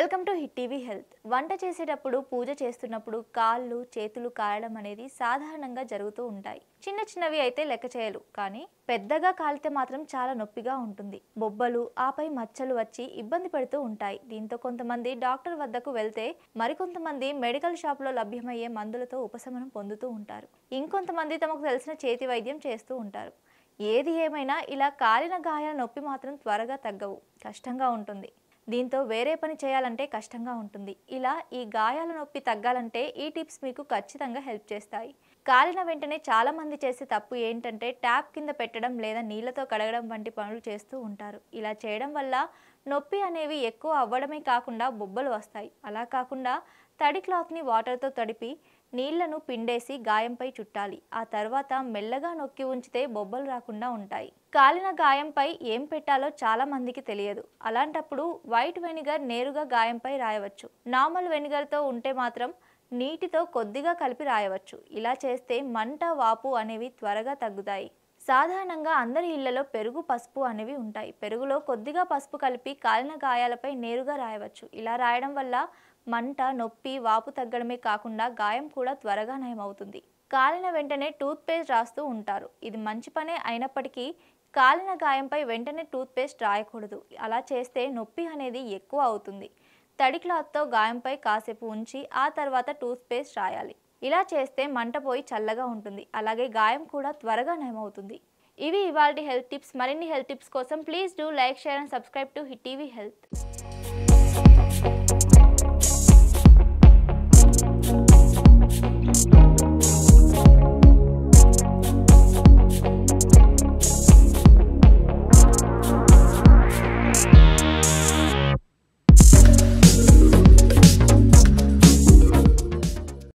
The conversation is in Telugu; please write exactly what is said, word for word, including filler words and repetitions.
Welcome to hit TV health. వంట చేసేటప్పుడు పూజ చేస్తున్నప్పుడు కాళ్ళు చేతులు కాలడం అనేది సాధారణంగా జరుగుతూ ఉంటాయి. చిన్న చిన్నవి అయితే లెక్క చేయలు, కానీ పెద్దగా కాలితే మాత్రం చాలా నొప్పిగా ఉంటుంది. బొబ్బలు ఆపై మచ్చలు వచ్చి ఇబ్బంది పెడుతూ ఉంటాయి. దీంతో కొంతమంది డాక్టర్ వద్దకు వెళ్తే మరికొంతమంది మెడికల్ షాప్లో లభ్యమయ్యే మందులతో ఉపశమనం పొందుతూ ఉంటారు. ఇంకొంతమంది తమకు తెలిసిన చేతి వైద్యం చేస్తూ ఉంటారు. ఏది ఏమైనా ఇలా కాలిన గాయాల నొప్పి మాత్రం త్వరగా తగ్గవు, కష్టంగా ఉంటుంది. దీంతో వేరే పని చేయాలంటే కష్టంగా ఉంటుంది. ఇలా ఈ గాయాల నొప్పి తగ్గాలంటే ఈ టిప్స్ మీకు ఖచ్చితంగా హెల్ప్ చేస్తాయి. కాలిన వెంటనే చాలా మంది చేసే తప్పు ఏంటంటే ట్యాప్ కింద పెట్టడం లేదా నీళ్లతో కడగడం వంటి పనులు చేస్తూ ఉంటారు. ఇలా చేయడం వల్ల నొప్పి అనేవి ఎక్కువ అవ్వడమే కాకుండా బొబ్బలు వస్తాయి. అలా కాకుండా తడి క్లాత్ని వాటర్తో తడిపి నీళ్లను పిండేసి గాయంపై చుట్టాలి. ఆ తర్వాత మెల్లగా నొక్కి ఉంచితే బొబ్బలు రాకుండా ఉంటాయి. కాలిన గాయంపై ఏం పెట్టాలో చాలా మందికి తెలియదు. అలాంటప్పుడు వైట్ వెనిగర్ నేరుగా గాయంపై రాయవచ్చు. నార్మల్ వెనిగర్తో ఉంటే మాత్రం నీటితో కొద్దిగా కలిపి రాయవచ్చు. ఇలా చేస్తే మంట వాపు అనేవి త్వరగా తగ్గుతాయి. సాధారణంగా అందరి ఇళ్లలో పెరుగు పసుపు అనేవి ఉంటాయి. పెరుగులో కొద్దిగా పసుపు కలిపి కాలిన గాయాలపై నేరుగా రాయవచ్చు. ఇలా రాయడం వల్ల మంట నొప్పి వాపు తగ్గడమే కాకుండా గాయం కూడా త్వరగా నయమవుతుంది. కాలిన వెంటనే టూత్ పేస్ట్ రాస్తూ ఉంటారు. ఇది మంచి పనే అయినప్పటికీ కాలిన గాయంపై వెంటనే టూత్ పేస్ట్ రాయకూడదు. అలా చేస్తే నొప్పి అనేది ఎక్కువ అవుతుంది. తడి క్లాత్తో గాయంపై కాసేపు ఉంచి ఆ తర్వాత టూత్ పేస్ట్ రాయాలి. ఇలా చేస్తే మంట పోయి చల్లగా ఉంటుంది. అలాగే గాయం కూడా త్వరగా నయమవుతుంది. ఇవి ఇవాల్టి హెల్త్ టిప్స్. మరిన్ని హెల్త్ టిప్స్ కోసం please do like, share and subscribe to hit TV health.